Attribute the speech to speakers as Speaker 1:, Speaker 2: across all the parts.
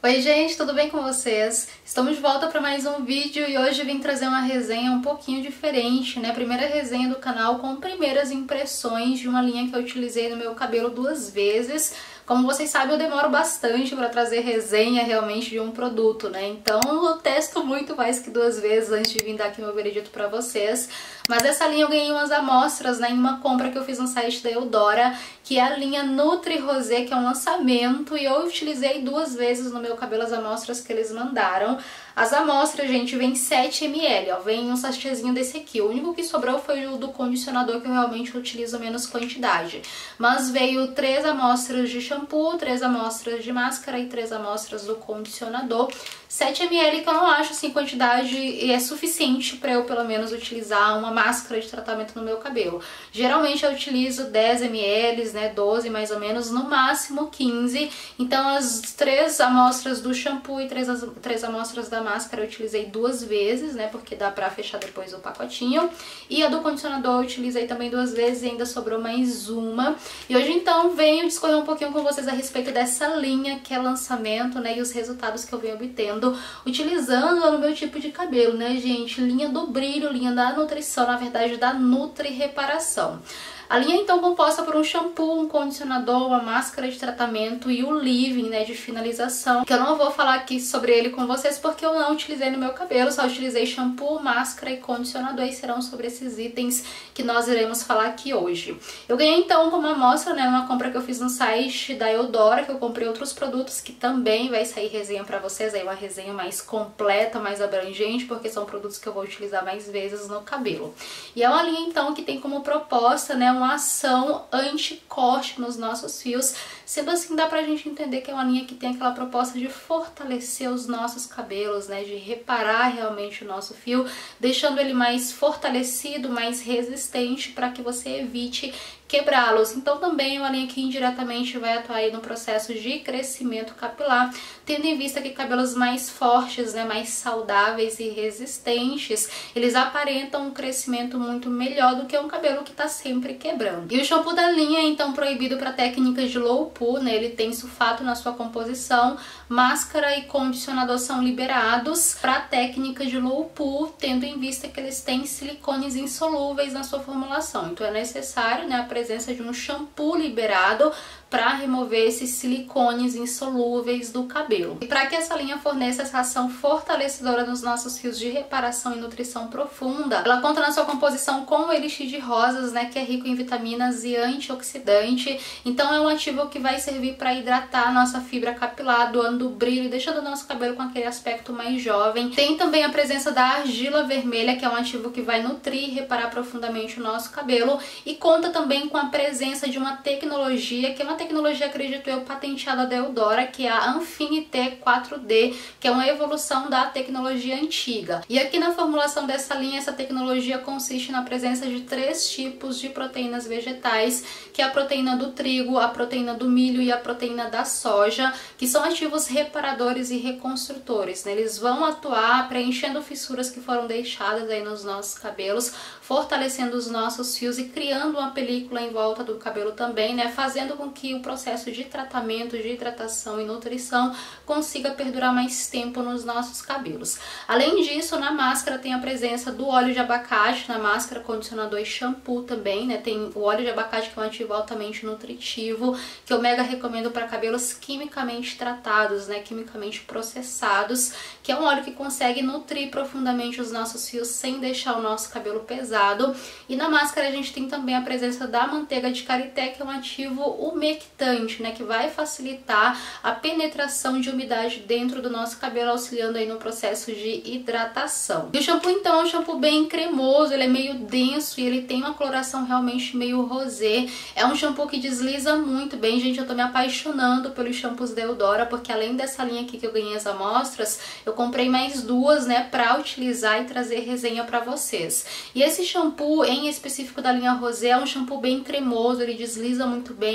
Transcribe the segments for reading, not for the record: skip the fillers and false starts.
Speaker 1: Oi gente, tudo bem com vocês? Estamos de volta para mais um vídeo e hoje eu vim trazer uma resenha um pouquinho diferente, né? Primeira resenha do canal com primeiras impressões de uma linha que eu utilizei no meu cabelo 2 vezes. Como vocês sabem, eu demoro bastante para trazer resenha realmente de um produto, né? Então eu testo muito mais que 2 vezes antes de vir dar aqui meu veredito para vocês. Mas essa linha eu ganhei umas amostras, né, em uma compra que eu fiz no site da Eudora, que é a linha Nutri Rosé, que é um lançamento, e eu utilizei 2 vezes no meu cabelo as amostras que eles mandaram. As amostras, gente, vem 7 ml, ó, vem um sachêzinho desse aqui. O único que sobrou foi o do condicionador, que eu realmente utilizo menos quantidade. Mas veio 3 amostras de shampoo, 3 amostras de máscara e 3 amostras do condicionador. 7 ml que eu não acho, assim, quantidade é suficiente para eu, pelo menos, utilizar uma máscara de tratamento no meu cabelo. Geralmente eu utilizo 10 ml, né, 12 mais ou menos, no máximo 15. Então as 3 amostras do shampoo e 3 amostras da máscara eu utilizei 2 vezes, né, porque dá pra fechar depois o pacotinho. E a do condicionador eu utilizei também 2 vezes e ainda sobrou mais uma. E hoje então venho discorrer um pouquinho com vocês a respeito dessa linha que é lançamento, né, e os resultados que eu venho obtendo utilizando no meu tipo de cabelo, né, gente? Linha do brilho, linha da nutrição, na verdade da Nutri Reparação. A linha então composta por um shampoo, um condicionador, uma máscara de tratamento e o leave-in, né, de finalização, que eu não vou falar aqui sobre ele com vocês porque eu não utilizei no meu cabelo, só utilizei shampoo, máscara e condicionador, e serão sobre esses itens que nós iremos falar aqui hoje. Eu ganhei então como amostra, né, uma compra que eu fiz no site da Eudora, que eu comprei outros produtos que também vai sair resenha pra vocês, aí uma resenha mais completa, mais abrangente, porque são produtos que eu vou utilizar mais vezes no cabelo. E é uma linha então que tem como proposta, né, uma ação anti-corte nos nossos fios, sendo assim dá pra gente entender que é uma linha que tem aquela proposta de fortalecer os nossos cabelos, né, de reparar realmente o nosso fio, deixando ele mais fortalecido, mais resistente, para que você evite quebrá-los. Então também é uma linha que indiretamente vai atuar aí no processo de crescimento capilar, tendo em vista que cabelos mais fortes, né, mais saudáveis e resistentes, eles aparentam um crescimento muito melhor do que um cabelo que está sempre quebrando. E o shampoo da linha é então proibido para técnicas de low poo, né, ele tem sulfato na sua composição, máscara e condicionador são liberados para técnicas de low poo, tendo em vista que eles têm silicones insolúveis na sua formulação. Então é necessário, né, a presença de um shampoo liberado para remover esses silicones insolúveis do cabelo. E para que essa linha forneça essa ação fortalecedora nos nossos fios de reparação e nutrição profunda, ela conta na sua composição com o elixir de rosas, né, que é rico em vitaminas e antioxidante. Então é um ativo que vai servir para hidratar a nossa fibra capilar, doando brilho e deixando o nosso cabelo com aquele aspecto mais jovem. Tem também a presença da argila vermelha, que é um ativo que vai nutrir e reparar profundamente o nosso cabelo, e conta também com a presença de uma tecnologia, que é uma tecnologia, acredito eu, patenteada da Eudora, que é a Infinité 4D, que é uma evolução da tecnologia antiga. E aqui na formulação dessa linha, essa tecnologia consiste na presença de 3 tipos de proteínas vegetais, que é a proteína do trigo, a proteína do milho e a proteína da soja, que são ativos reparadores e reconstrutores, né? Eles vão atuar preenchendo fissuras que foram deixadas aí nos nossos cabelos, fortalecendo os nossos fios e criando uma película em volta do cabelo também, né, fazendo com que o processo de tratamento, de hidratação e nutrição consiga perdurar mais tempo nos nossos cabelos. Além disso, na máscara tem a presença do óleo de abacate, na máscara, condicionador e shampoo também, né, tem o óleo de abacate, que é um ativo altamente nutritivo, que eu mega recomendo para cabelos quimicamente tratados, né, quimicamente processados, que é um óleo que consegue nutrir profundamente os nossos fios sem deixar o nosso cabelo pesado. E na máscara a gente tem também a presença da manteiga de karité, que é um ativo umectante, né, que vai facilitar a penetração de umidade dentro do nosso cabelo, auxiliando aí no processo de hidratação. E o shampoo então é um shampoo bem cremoso, ele é meio denso e ele tem uma coloração realmente meio rosé. É um shampoo que desliza muito bem, gente. Eu tô me apaixonando pelos shampoos da Eudora, porque além dessa linha aqui que eu ganhei as amostras, eu comprei mais 2, né, pra utilizar e trazer resenha pra vocês. E esse shampoo em específico da linha rosé é um shampoo bem cremoso, ele desliza muito bem, ele faz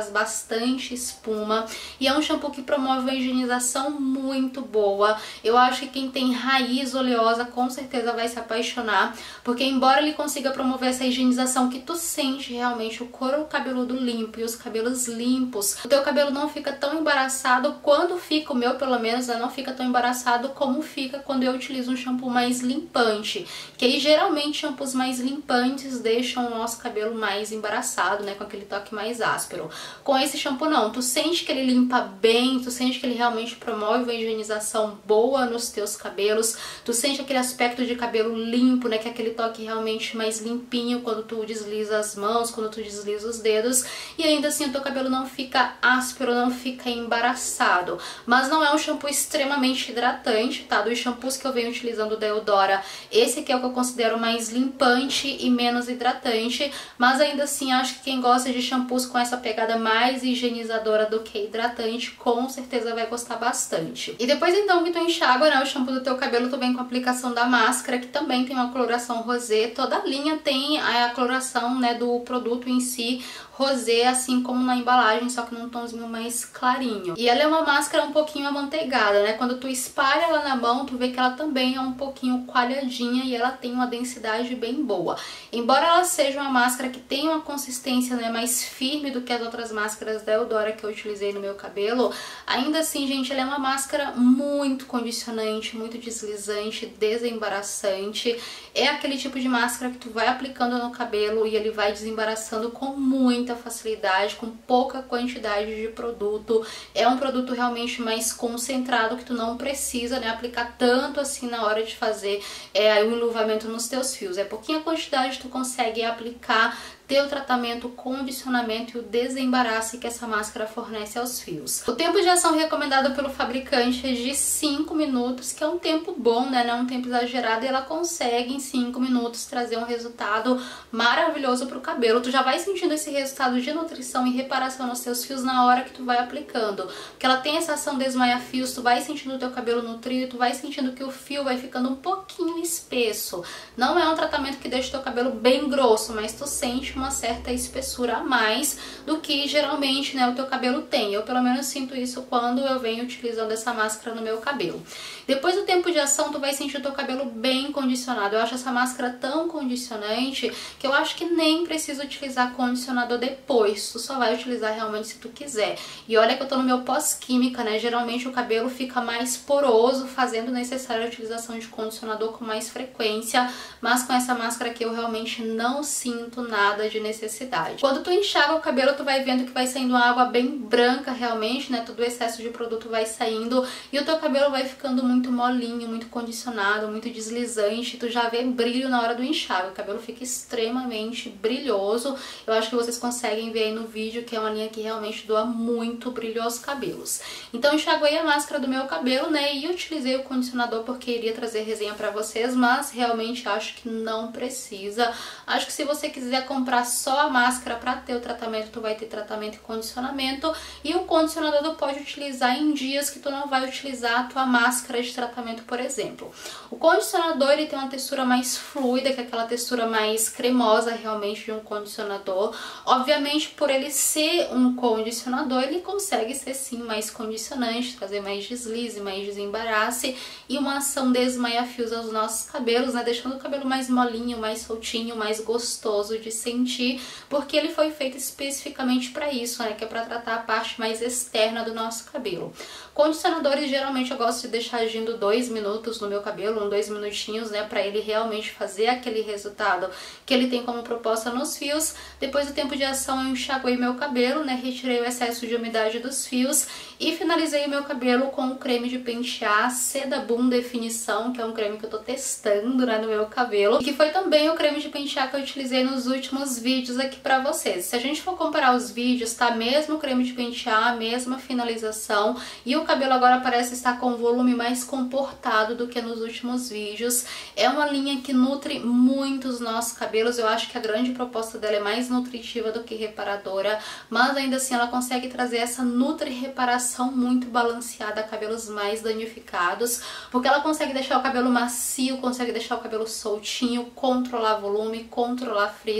Speaker 1: faz bastante espuma e é um shampoo que promove uma higienização muito boa. Eu acho que quem tem raiz oleosa com certeza vai se apaixonar, porque embora ele consiga promover essa higienização que tu sente realmente o couro cabeludo limpo e os cabelos limpos, o teu cabelo não fica tão embaraçado quando fica, o meu pelo menos, não fica tão embaraçado como fica quando eu utilizo um shampoo mais limpante, que aí geralmente shampoos mais limpantes deixam o nosso cabelo mais embaraçado, né, com aquele toque mais áspero. Com esse shampoo não, tu sente que ele limpa bem, tu sente que ele realmente promove uma higienização boa nos teus cabelos, tu sente aquele aspecto de cabelo limpo, né, que é aquele toque realmente mais limpinho quando tu desliza as mãos, quando tu desliza os dedos, e ainda assim o teu cabelo não fica áspero, não fica embaraçado. Mas não é um shampoo extremamente hidratante, tá? Dos shampoos que eu venho utilizando da Eudora, esse aqui é o que eu considero mais limpante e menos hidratante, mas ainda assim acho que quem gosta de shampoos com essa pegada mais higienizadora do que hidratante, com certeza vai gostar bastante. E depois então que tu enxágua, né, o shampoo do teu cabelo, tu vem com a aplicação da máscara, que também tem uma coloração rosé. Toda a linha tem a coloração, né, do produto em si rosé, assim como na embalagem, só que num tomzinho mais clarinho. E ela é uma máscara um pouquinho amanteigada, né? Quando tu espalha ela na mão, tu vê que ela também é um pouquinho coalhadinha e ela tem uma densidade bem boa. Embora ela seja uma máscara que tem uma consistência, né, mais firme do que as outras máscaras da Eudora que eu utilizei no meu cabelo, ainda assim, gente, ela é uma máscara muito condicionante, muito deslizante, desembaraçante. É aquele tipo de máscara que tu vai aplicando no cabelo e ele vai desembaraçando com muita facilidade, com pouca quantidade de produto. É um produto realmente mais concentrado, que tu não precisa, né, aplicar tanto assim na hora de fazer o enluvamento nos teus fios. É pouquinha quantidade, tu consegue aplicar, ter o tratamento, o condicionamento e o desembaraço que essa máscara fornece aos fios. O tempo de ação recomendado pelo fabricante é de 5 minutos, que é um tempo bom, né? Não é um tempo exagerado, e ela consegue em 5 minutos trazer um resultado maravilhoso pro cabelo. Tu já vai sentindo esse resultado de nutrição e reparação nos teus fios na hora que tu vai aplicando, porque ela tem essa ação desmaia-fios, tu vai sentindo o teu cabelo nutrido, tu vai sentindo que o fio vai ficando um pouquinho espesso. Não é um tratamento que deixa o teu cabelo bem grosso, mas tu sente uma certa espessura a mais do que geralmente, né, o teu cabelo tem. Eu pelo menos sinto isso quando eu venho utilizando essa máscara no meu cabelo. Depois do tempo de ação, tu vai sentir o teu cabelo bem condicionado. Eu acho essa máscara tão condicionante que eu acho que nem precisa utilizar condicionador depois. Tu só vai utilizar realmente se tu quiser. E olha que eu tô no meu pós-química, né? Geralmente o cabelo fica mais poroso, fazendo necessária a utilização de condicionador com mais frequência, mas com essa máscara aqui eu realmente não sinto nada de necessidade. Quando tu enxágua o cabelo, tu vai vendo que vai saindo uma água bem branca realmente, né? Todo o excesso de produto vai saindo e o teu cabelo vai ficando muito molinho, muito condicionado, muito deslizante. Tu já vê brilho na hora do enxágue. O cabelo fica extremamente brilhoso. Eu acho que vocês conseguem ver aí no vídeo que é uma linha que realmente doa muito brilho aos cabelos. Então enxaguei a máscara do meu cabelo, né? E utilizei o condicionador porque iria trazer resenha pra vocês, mas realmente acho que não precisa. Acho que se você quiser comprar só a máscara pra ter o tratamento, tu vai ter tratamento e condicionamento, e o condicionador tu pode utilizar em dias que tu não vai utilizar a tua máscara de tratamento, por exemplo. O condicionador, ele tem uma textura mais fluida, que é aquela textura mais cremosa realmente de um condicionador. Obviamente, por ele ser um condicionador, ele consegue ser sim mais condicionante, trazer mais deslize, mais desembarace e uma ação desmaia-fios aos nossos cabelos, né? Deixando o cabelo mais molinho, mais soltinho, mais gostoso de sentir, porque ele foi feito especificamente para isso, né? Que é para tratar a parte mais externa do nosso cabelo. Condicionadores, geralmente eu gosto de deixar agindo 2 minutos no meu cabelo, 2 minutinhos, né? Para ele realmente fazer aquele resultado que ele tem como proposta nos fios. Depois do tempo de ação, eu enxaguei meu cabelo, né? Retirei o excesso de umidade dos fios e finalizei meu cabelo com o creme de pentear Seda Boom Definição, que é um creme que eu tô testando, né, no meu cabelo, e que foi também o creme de pentear que eu utilizei nos últimos vídeos aqui pra vocês. Se a gente for comparar os vídeos, tá mesmo o creme de pentear, a mesma finalização, e o cabelo agora parece estar com um volume mais comportado do que nos últimos vídeos. É uma linha que nutre muito os nossos cabelos. Eu acho que a grande proposta dela é mais nutritiva do que reparadora, mas ainda assim ela consegue trazer essa nutri-reparação muito balanceada a cabelos mais danificados, porque ela consegue deixar o cabelo macio, consegue deixar o cabelo soltinho, controlar volume, controlar frizz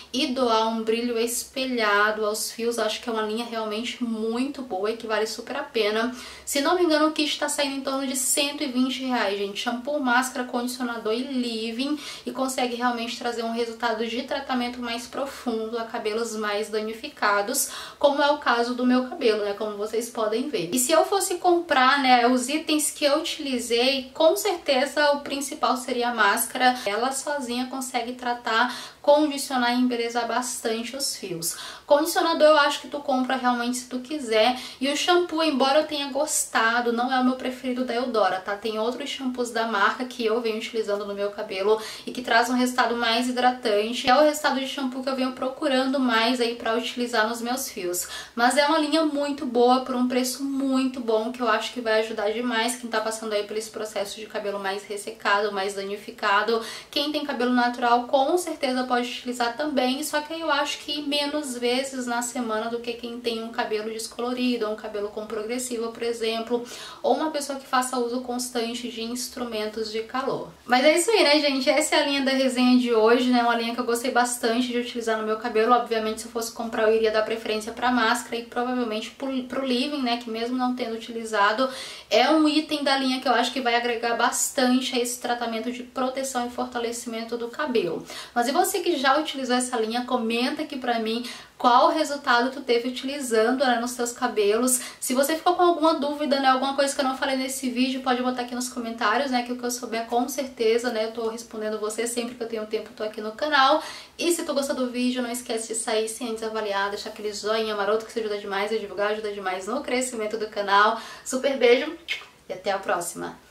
Speaker 1: e doar um brilho espelhado aos fios. Acho que é uma linha realmente muito boa e que vale super a pena. Se não me engano, o kit tá saindo em torno de R$120, gente. Shampoo, máscara, condicionador e leave-in, e consegue realmente trazer um resultado de tratamento mais profundo a cabelos mais danificados, como é o caso do meu cabelo, né, como vocês podem ver. E se eu fosse comprar, né, os itens que eu utilizei, com certeza o principal seria a máscara. Ela sozinha consegue tratar, condicionar e embelezar bastante os fios. Condicionador eu acho que tu compra realmente se tu quiser. E o shampoo, embora eu tenha gostado, não é o meu preferido da Eudora, tá? Tem outros shampoos da marca que eu venho utilizando no meu cabelo e que traz um resultado mais hidratante. É o resultado de shampoo que eu venho procurando mais aí pra utilizar nos meus fios. Mas é uma linha muito boa por um preço muito bom, que eu acho que vai ajudar demais quem tá passando aí por esse processo de cabelo mais ressecado, mais danificado. Quem tem cabelo natural com certeza pode utilizar também, só que eu acho que menos vezes na semana do que quem tem um cabelo descolorido, ou um cabelo com progressiva, por exemplo, ou uma pessoa que faça uso constante de instrumentos de calor. Mas é isso aí, né, gente? Essa é a linha da resenha de hoje, né? Uma linha que eu gostei bastante de utilizar no meu cabelo. Obviamente, se eu fosse comprar, eu iria dar preferência pra máscara e provavelmente pro leave-in, né? Que mesmo não tendo utilizado, é um item da linha que eu acho que vai agregar bastante a esse tratamento de proteção e fortalecimento do cabelo. Mas e você que já utilizou essa linha, comenta aqui pra mim qual resultado tu teve utilizando, né, nos teus cabelos. Se você ficou com alguma dúvida, né, alguma coisa que eu não falei nesse vídeo, pode botar aqui nos comentários, né, que o que eu souber com certeza, né, eu tô respondendo você sempre que eu tenho tempo, tô aqui no canal. E se tu gostou do vídeo, não esquece de sair sem antes avaliar, deixar aquele joinha maroto que isso ajuda demais a divulgar, ajuda demais no crescimento do canal. Super beijo e até a próxima!